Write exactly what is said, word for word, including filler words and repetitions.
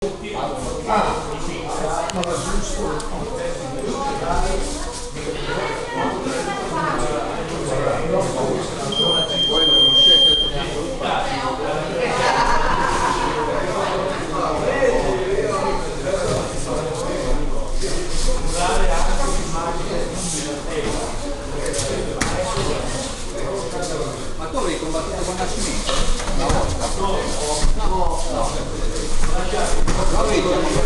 Ah, no, è giusto. Voi lo conoscete? Ma tu avevi combattuto con Nascimento? Una volta? No, no, no.